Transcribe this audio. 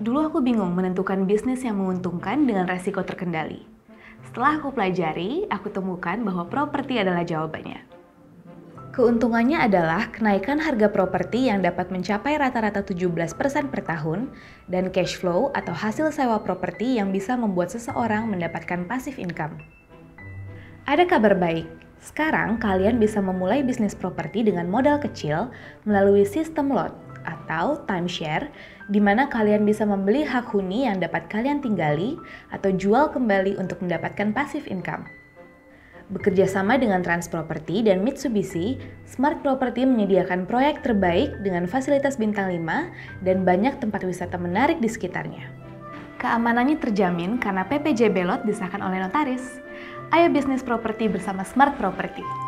Dulu aku bingung menentukan bisnis yang menguntungkan dengan resiko terkendali. Setelah aku pelajari, aku temukan bahwa properti adalah jawabannya. Keuntungannya adalah kenaikan harga properti yang dapat mencapai rata-rata 17% per tahun dan cash flow atau hasil sewa properti yang bisa membuat seseorang mendapatkan passive income. Ada kabar baik, sekarang kalian bisa memulai bisnis properti dengan modal kecil melalui sistem lot atau timeshare, di mana kalian bisa membeli hak huni yang dapat kalian tinggali atau jual kembali untuk mendapatkan passive income. Bekerja sama dengan Trans Property dan Mitsubishi, Smart Property menyediakan proyek terbaik dengan fasilitas bintang 5 dan banyak tempat wisata menarik di sekitarnya. Keamanannya terjamin karena PPJB Lot disahkan oleh notaris. Ayo bisnis properti bersama Smart Property.